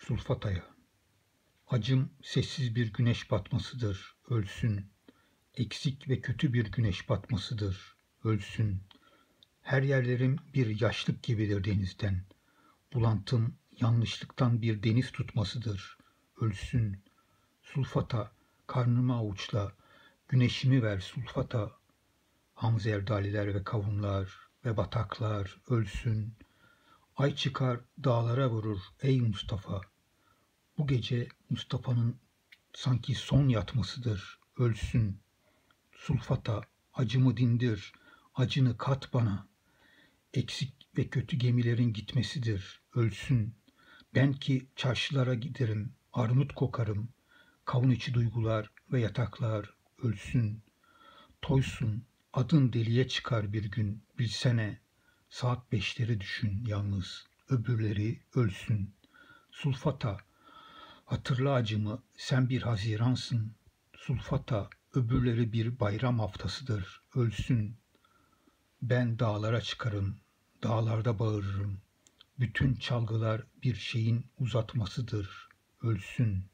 Sulfata'ya. Acım sessiz bir güneş batmasıdır, ölsün. Eksik ve kötü bir güneş batmasıdır, ölsün. Her yerlerim bir yaşlık gibidir denizden. Bulantım yanlışlıktan bir deniz tutmasıdır, ölsün. Sulfata, karnımı avuçla, güneşimi ver sulfata. Hamzerdaliler ve kavunlar ve bataklar ölsün. Ay çıkar dağlara vurur ey Mustafa. Bu gece Mustafa'nın sanki son yatmasıdır, ölsün. Sulfata, acımı dindir, acını kat bana. Eksik ve kötü gemilerin gitmesidir, ölsün. Ben ki çarşılara giderim, armut kokarım. Kavun içi duygular ve yataklar, ölsün. Toysun, adın deliye çıkar bir gün, bilsene. Saat 5'leri düşün yalnız, öbürleri ölsün. Sulfata, hatırla acımı, sen bir haziransın. Sulfata, öbürleri bir bayram haftasıdır, ölsün. Ben dağlara çıkarım, dağlarda bağırırım. Bütün çalgılar bir şeyin uzatmasıdır, ölsün.